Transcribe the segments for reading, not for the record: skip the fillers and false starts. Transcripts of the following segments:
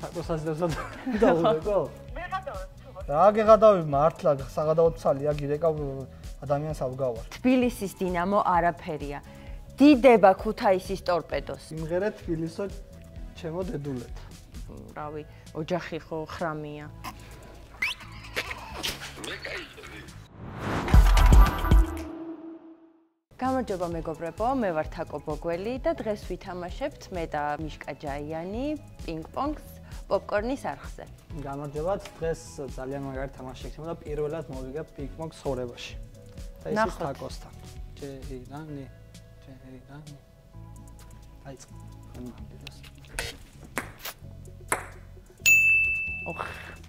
თაკოს ასდევსა დაულეკო? მე გადავეცო. რა გეღადავი მართლა საღადაოდ ცალია გირეკავ ადამიანს ავგავარ. თბილისის დინამო არაფერია. დიდება ქუთაისის ტორპედოს. იმღერეთ თბილისო ჩემო დედულეთ. რავი, ოჯახი ხო ხრამია. გამარჯობა მეგობრებო, მე ვარ თაკო და დღეს ვითამაშებთ მე და მიშკა პინგ-პონგს პოპკორნის არხზე. გამარჯობათ, დღეს ძალიან მაგარი თამაში იქნება და პირველად მოვიგებ პინგ-პონგს ცხოვრებაში. და ის თაკოსთან. ჯერანი. დაიწყო. ოხ.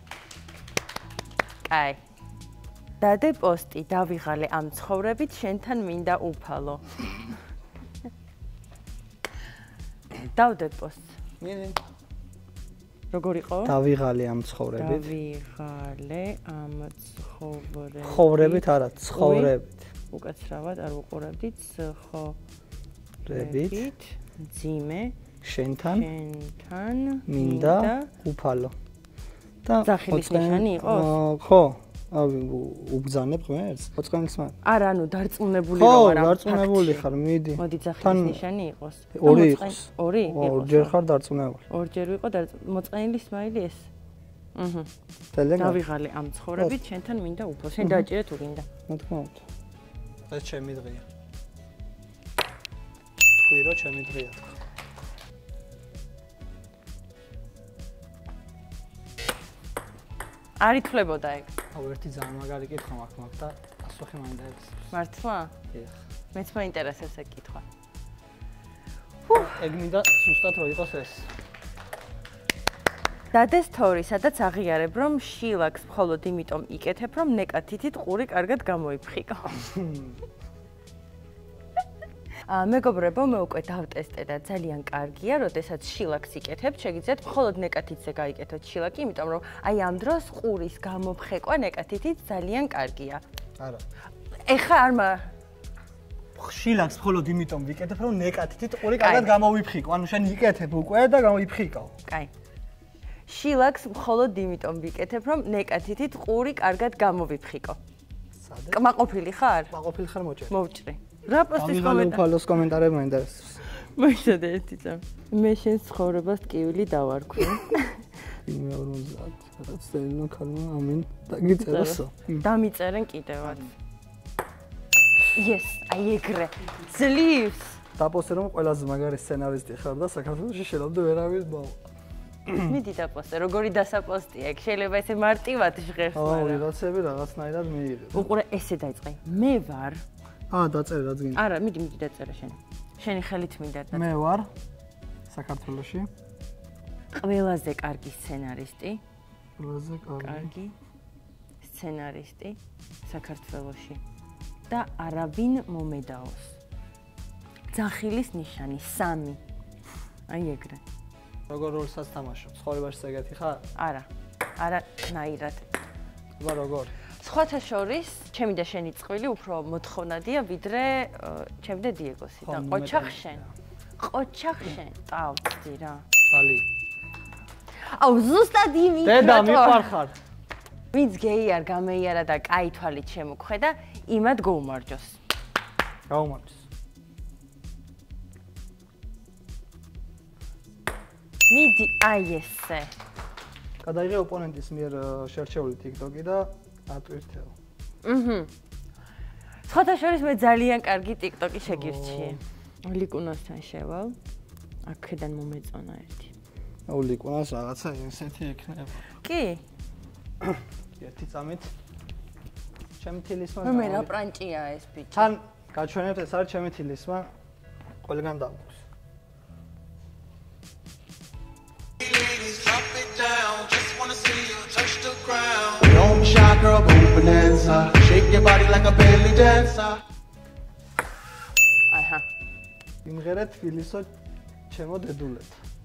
აი. დადე პოსტი, დავიღალე ამ ცხოვრებით, შენთან მინდა უფალო. დავდე პოსტს. მინი. როგორ იყო? დავიღალე ამ ცხოვრებით. დავიღალე ამ ცხოვრებით. ცხოვრებით არა, ცხოვრებით. უკაცრავად არ უყურებდით, ცხოვრებით. ძიმე შენთან მინდა უფალო. და ზახილის ნიშანი იყოს? ხო. უბძანებ ღმერთს? მოწყენილს მაგ? არა, ანუ დარწმუნებული ვარ ამ დარწმუნებული ხარ, მიდი. მოდი ზახილის ნიშანი იყოს. ორი იყოს. ორი? ორჯერ ხარ დარწმუნებული. ორჯერ ვიყო მოწყენილი სმაილი ეს. ძალიან დავიღალე ამ ცხოვრებით, შენთან მინდა უფალო. შენ დააჭირე თუ გინდა? რა თქმა უნდა. ეს ჩემი დღეა. თქვი რომ ჩემი დღეა. არ ითვლებოდა ეგ. აუ ერთი ძალიან მაგარი კითხვა მაქვს და პასუხი მინდა ეს. მართლა? დიახ. მეც მაინტერესებს ეს კითხვა. ეგ მინდა ზუსტად რო იყოს ეს. დადეს თორი, სადაც აღიარებ რომ შილაკს მხოლოდ იმიტომ იკეთებ რომ ნეკათითით ყური კარგად გამოიფხიკო. მეგობრებო, მე უკვე დავტესტე და ძალიან კარგია, როდესაც შილაკს იკეთებთ, შეგიძლიათ მხოლოდ ნეკათითზე გაიკეთოთ შილაკი, იმიტომ რომ აი ამ დროს ყურის გამოფხეკვა ნეკათითით ძალიან კარგია. არა. ეხა არმა შილაკს მხოლოდ იმიტომ ვიკეთებ, რომ ნეკათითით ყური კარგად გამოვიფხიკო. ანუ შენ იკეთებ უკვე და გამოიფხიკო. კაი. შილაკს მხოლოდ იმიტომ ვიკეთებ, რომ ნეკათითით ყური კარგად გამოვიფხიკო. სადე? კმაყოფილი ხარ? კმაყოფილი ხარ მოჭრე. მოვჭრე. რა პოსტის კომენტარი? უფალოს კომენტარები მაინტერესებს. მოიცადე ერთი წამ. მე შენს ცხოვრებას ტკივილი დავარქვი. მე 50, რაც დენა ქალმა ამენ დაგიწეროსო. დამიწერენ კიდევაც. Yes, აი ეგრე. ძლივს. დაპოსტე რომ ყველაზე მაგარი სცენარისტი ხარ და საქართველოში შენამდე ვერავინ მოვა. მიდი დაპოსტე, როგორი დასაპოსტია ეგ. შეიძლება ესე მარტივად ჟღერს, მაგრამ ვიღაცები რაღაცნაირად მიიღე. უყურე, ესე დაიწყე. მე ვარ. დაწერე რაც გინდა. არა, მიდი დაწერე შენ. შენი ხელით მინდა დაწერე. მე ვარ საქართველოში. ყველაზე კარგი სცენარისტი. ყველაზე კარგი სცენარისტი საქართველოში. და არავინ მომედაოს. ძახილის ნიშანი 3. აი ეგრე. როგორ როლსაც თამაშობ? ცხოვრებაში ეგეთი ხარ? არა. არა, ნაირად. აბა როგორ? სხვათა შორის, ჩემი და შენი წყვილი უფრო მოთხოვნადია, ვიდრე ჩემი და დიეგოსი და ყოჩახ შენ. ყოჩახ შენ. ტავწდი რა. ბალი. აუ ზუსტად იმით. დედა მიყარხარ. ვინც გეი არ გამეიარა და კაი თვალით შემოგვხედა, იმად გაუმარჯოს. გაუმარჯოს. მიდი აი ესე. გადაიღე ოპონენტის მიერ შერჩეული TikTok-ი და ატვირთეო. სხვათა შორის მე ძალიან კარგი TikTok-ი შეგირჩიე. ლიკუნასთან შევალ. აქედან მომეწონა ერთი. აუ ლიკუნას რაღაცა ესეთი ექნება. კი? ერთი წამით. ჩემი თილისმა. მე რა პრანჭია ეს ბიჭი. თან გაჩვენებთ ეს არის ჩემი თილისმა. ყველგან დავუხს. Don't be shy, girl, go bonanza. Shake your body like a belly dancer. აჰა. იმღერეთ თბილისო ჩემო დედულეთ.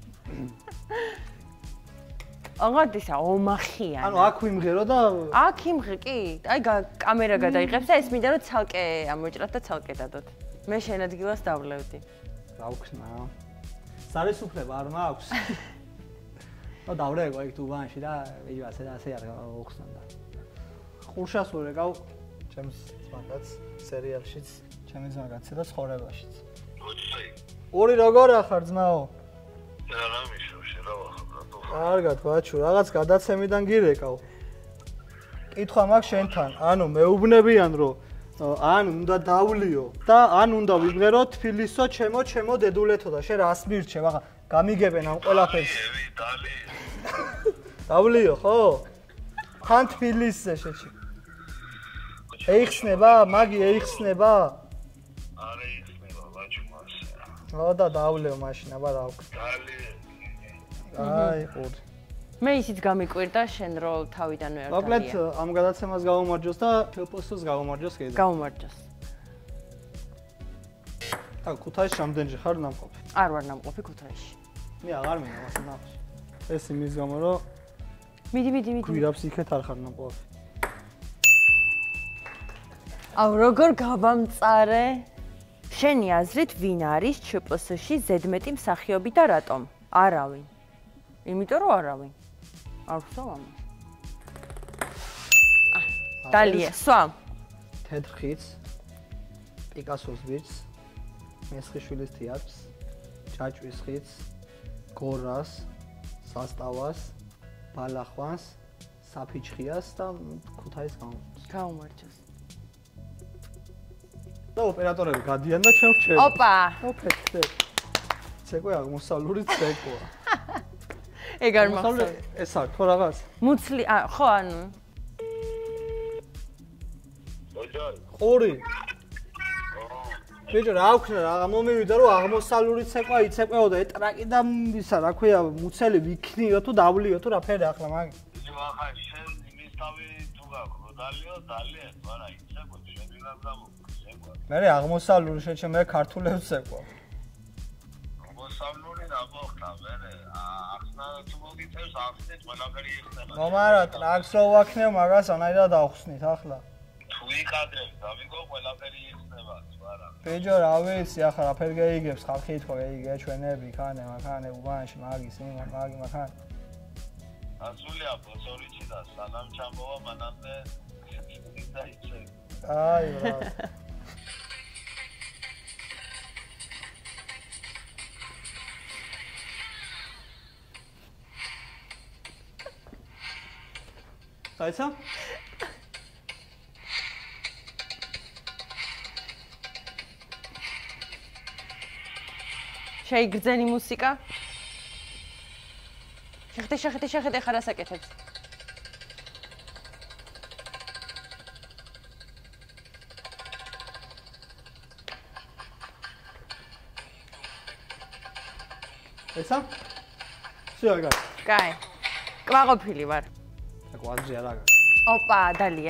აღარდისა ომახია. ანუ აქ ვიმღერო და აქ იმღე კი? აი კამერა გადაიღებს და ეს მინდა რომ ცალკე ამოჭრათ და ცალკე დადოთ. მე შენ ადგილას დავლევდი. რა ვქნა? ზარის უფლება არ მაქვს. ნუ დავრეგო იქ თუბანში და ვიჯვასე და ასე არ უხსნდა. ხურშას ვურეკავ ჩემს მაგაც სერიალშიც, ჩემი ზმაგაცი და ცხოვრებაშიც. ორი როგორ ახარ ძმაო? რა მიშოვში რა ვახო? კარგად ბაჩუ, რაღაც გადაცემიდან გირეკავ. კითხვა მაქვს შენთან, ანუ მეუბნებიან რომ ან უნდა დავლიო და ან უნდა ვიბღერო თბილისო ჩემო დედულეთო და შენ რას მირჩევ? აღა გამიგებენ ამ ყველაფერს. დავლიო ხო? თან თბილისზე შეჭი. ეიხსნება? მაგი ეიხსნება? არ ეიხსნება ბაჩუ მასე. ხო და დავლეო მაშინ, აბა რა ვქ. აი, ყური. მე ისიც გამიკვირდა შენ რო თავიდანვე არ მოკლედ ამ გადაცემას გავუმარჯოს და ფილპოსს გავუმარჯოს კიდე. გავუმარჯოს. და ქუთაისში რამდენჯერ ხარ ნამყოფი? არ ვარ ნამყოფი ქუთაისში. მე აღარ მინდა მას ნახოს. ეს იმის გამო რომ მიდი. გვირაბს იქეთ არ ხარ ნამყოფი. აუ როგორ გავამწარე? შენი აზრით ვინ არის ჩპს-ში ზედმეტი მსახიობი და რატომ? არავინ. იმიტომ რომ არავინ. არ ვსვამ ამას. დალია, სვამ. თეთრხიც, პიკასოს ბიჭს, მესხიშვილის თეატრს, ჯაჭვის ხიც, გორას, სასტავას, ბალახვანს, საფიჩხიას და ქუთაისს გაუმარჯოს. და ოპერატორები გადიან და ჩვენ ვჩერდით. ოპა! ოფეთე. ცეკვე აღმოსავლური ცეკვა. ეგ არ მახსოვს. ეს არ ხო რაღაც? მუცლი, ხო ანუ. ყური. ბიჭო რა ვქნა რა მომივიდა რომ აღმოსავლური ცეკვა იცეკვეო და ეტრაკი და ისა რა ქვია მუცელი ვიქნიო თუ დავლიო თუ რაფერი ახლა მაგ. ახლა შენ იმის თავი თუ გაქვს დალიო არა იცეკვე შენი რა გამოგცეკვა. მე აღმოსავლური შეჩე მე ქართულებს ცეკვა. აღმოსავლური რა მოხდა მე ახსნა თუ მოგიწევს ახსნით ყველაფერი იხსნება. მომარა ტრაქს რო ვაქნევ მაგას ანაირად ავხსნით ახლა. თუ იყადრებ დავიგო ყველაფერი იხსნება არა. ბიჭო რა ვიცი ახლა რაფერ გეიგებს ხალხი ითქვა გეიგე ჩვენები ქანე მაქანე უბანში მაგის მაგი მაქანე. ასულია ბოსორიჩი და სანამ ჩამოვა მანამდე დაიცე. აი რა. Საიცა? შეიგრძენი მუსიკა? შეხედე ხარ ასაკეთებს. ესა? შეა გა. კაი. კვაყოფილი ვარ. კვადრია რა. ოპა, დალია.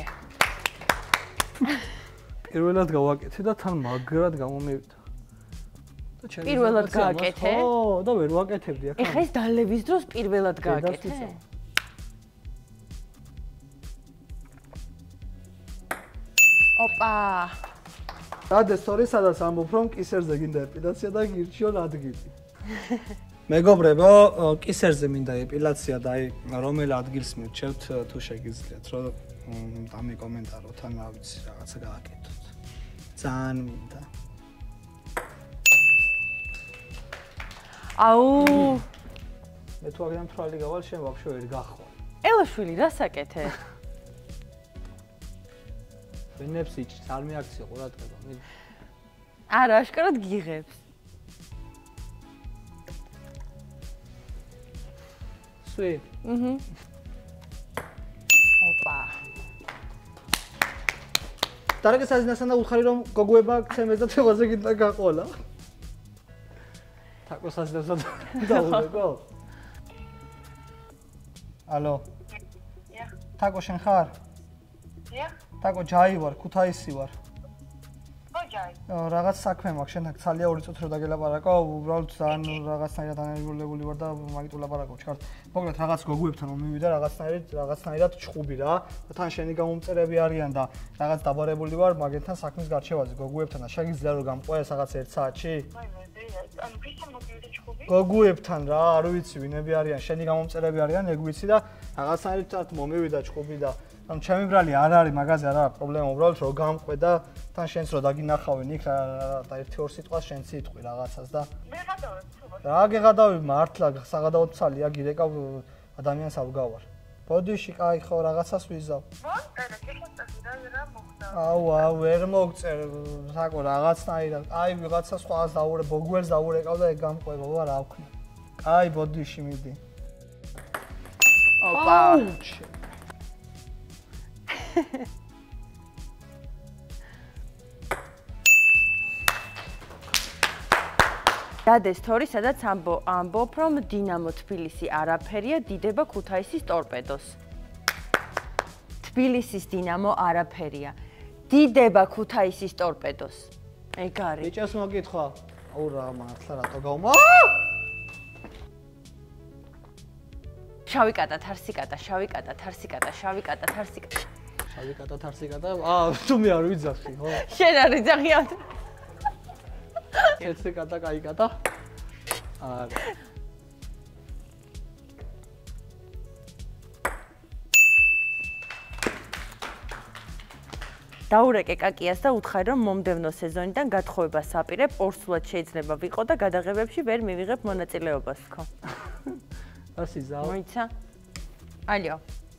პირველად გავაკეთე და თან მაგრად გამომივიდა. და ჩემი პირველად გააკეთე? ხო, და ვერ ვაკეთებდი ახლა. ეხა ეს დალევის დროს პირველად გააკეთე? ოპა. დადესტორი სადაც ამბობ რომ კისერზე გინდა ეპილაცია და გირჩიონ ადგილი. მეგობრებო, კისერზე მინდა ეპილაცია და აი რომელ ადგილს მირჩევთ თუ შეგიძლიათ რომ დამიკომენტაროთ ან რა ვიცი რაღაცა გააკეთოთ. ძალიან მინდა. აუ მე თუ აქედან თვალი გავალ შენ ვაფშე ვერ გახვალ. ელაშვილი რას აკეთე? ვინებს იჭს არ მიაქციო ყურადღება. არა, აშკარად გიღებს. სვი. ოპა. დარეგეს აზნასან და უთხარი რომ გოგოება ქცემეს და თევაზე გინდა გაყოლა. თაკოს აზნასან დაულებო. ალო. Ja. თაკო შენ ხარ? Ja. თაკო ჯაი ვარ, ქუთაისი ვარ. Koja? რაღაც საქმე მაქვს, შენთან ძალიან 2 წუთი რომ დაგელაპარაკო, უბრალოდ ძალიან რაღაცნაირად ანერგულებული ვარ და მაგით ვლაპარაკობ ჩქართ. მოკლედ რაღაც გოგუებთან რომ მივიდა რაღაცნაირად ჩხუბი რა. თან შენი გამომწერები არიან და რაღაც დაბარებული ვარ მაგენთან საქმის გარჩევაზე გოგუებთან და შეგიძლია რომ გამყვეს რაღაც 1 საათში? ანუ ვისთან მოვიდა ჩხუბი? გოგუებთან რა, არ ვიცი ვინები არიან, შენი გამომწერები არიან, ეგ ვიცი და რაღაცნაირად მომივიდა ჩხუბი და ანუ ჩემი ბრალი არ არის მაგაზე არა პრობლემა უბრალოდ რომ გამყვე და თან შენს რომ დაგინახავენ იქ და 1-2 სიტყვას შენც იტყვი რაღაცას და მე გადავეც თუბად. რა გეღადავი მართლა საღადაოდ ცალია გირეკავ ადამიანს ავგავარ. ბოდიში კაი ხო რაღაცას ვიზავ. მოგწერე, გიხოცები რა მოხდა? აუ ვერ მოგწერ თაკო რაღაცნაირად. აი ვიღაცა სხვას დაურე ბოგუელს დაურეკავ და ეგ გამყვება რა ვქნა. კაი ბოდიში მიდი. ოპა. დადეს თორი, სადაც ამბობ, რომ დინამო თბილისი არაფერია, დიდება ქუთაისის ტორპედოს. თბილისის დინამო არაფერია, დიდება ქუთაისის ტორპედოს. ეგ არის. ბიჭას მოგკითხვა. აუ რა მართლა რატო გავმა? შავი კატა, თარსი კატა, შავი კატა, თარსი კატა, შავი კატა, თარსი კატა. შავი კატა, თარსი კატა. თუ მე არ ვიძახი, ხო? შენ არ ვიძახი. ერთი კატა, კაი კატა. არა. დაურეკე კაკიას და უთხარი რომ მომდევნო სეზონიდან გათხოვებას აპირებ, ორსულად შეიძლება ვიყო და გადაღებებში ვერ მივიღებ მონაწილეობას თქო. ასე ზავ. მოიცა? ალიო.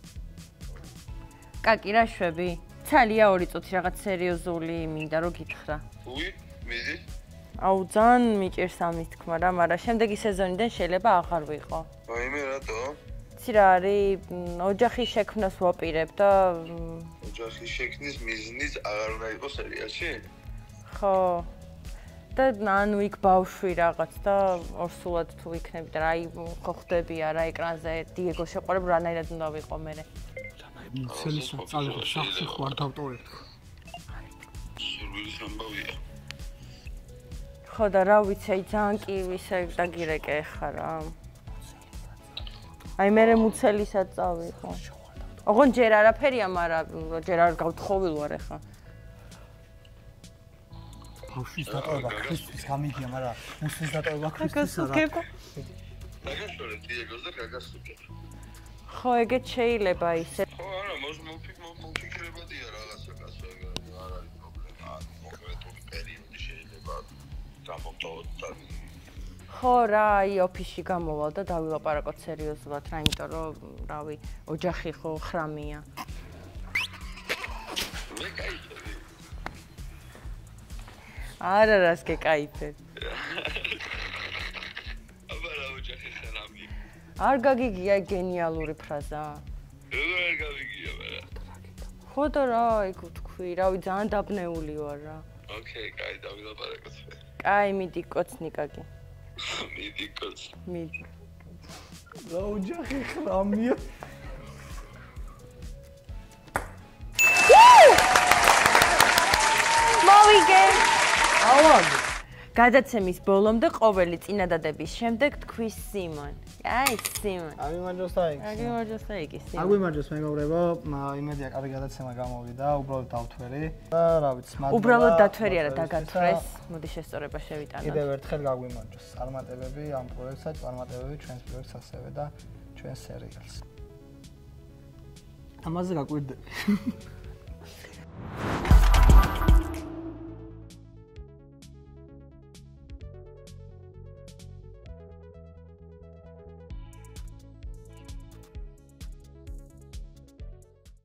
კაკი რა შვები? ცალია 2 წუთი რაღაც სერიოზული მინდა რომ გითხრა. უი, მიდი. აუ ძალიან მიჭირს ამის თქმა რა, მაგრამ შემდეგი სეზონიდან შეიძლება აღარ ვიყო. აი მე რატო? იცი რა არის, ოჯახის შექმნას ვაპირებ და ოჯახის შექმნის მიზნით აღარ უნდა იყოს სერიალში? ხო. და ანუ იქ ბავშვი რაღაც და ორსულად თუ იქნები და აი ხო ხდებია რა ეკრანზე დიეგო შეყვარებ რანაირად უნდა ვიყო მე. მუცელის წალებ შახში ხوار დავტოვებ. სურვილის ამბავია. ხო და რა ვიცი, აი ძალიან კი ვისე დაგირეკე ხა რა. აი მე მუცელისაც წავიღო. ოღონ ჯერ არაფერია, მაგრამ ჯერ არ გავთხოვილ ვარ ახლა. ბავშვის დატოვება ქრისტეს გამიგია, მაგრამ მუსლის დატოვება ქრისტეს არა. დაგაშორე დიეგოს და გაგასუქებ. ხო, ეგეც შეიძლება ისე. ხო, არა, მოფიქრებადია რაღაცა კაცო, არ არის პრობლემა. კონკრეტული პერიოდი შეიძლება გამოვტოვოთ და ხო რა, აი ოფისში გამოვალ და დავილაპარაკოთ სერიოზულად რა, იმიტომ რომ, რავი, ოჯახი ხო ხრამია. მე кайფები. არა, რას გეკაიფებ. აბა რა ოჯახი ხრამია. არ გაგიგია გენიალური ფრაზა. როგორ არ გავიგია მარა. ხო და რა, ეგ ვთქვი, რავი, ძალიან დაბნეული ვარ რა. ოკეი, კაი, დავილაპარაკოთ. კაი, მიდი კოცნიკაკი. მიდი კოც. მიდი. რა ოჯახი ხრამია. მოვიგე. ავად. გადაცემის ბოლომდე ყოველი წინადადების შემდეგ თქვის სიმონ. აი, სიმონ. აგვიმარჯოს და იქ. აგვიმარჯოს და იქ სიმონ. აგვიმარჯოს მეგობრებო, იმედია კარგი გადაცემა გამოვიდა, უბრალოდ დავთვერი. და რა ვიცი, მადლობა. უბრალოდ დათვერი არა, დაგათვრეს. მოდი შესწორება შევიტანოთ. კიდევ ერთხელ გაგვიმარჯოს. წარმატებები ამ პროექტსა, წარმატებები ჩვენს პროექტს ასევე და ჩვენს სერიალს. ამაზე გაკვირდები.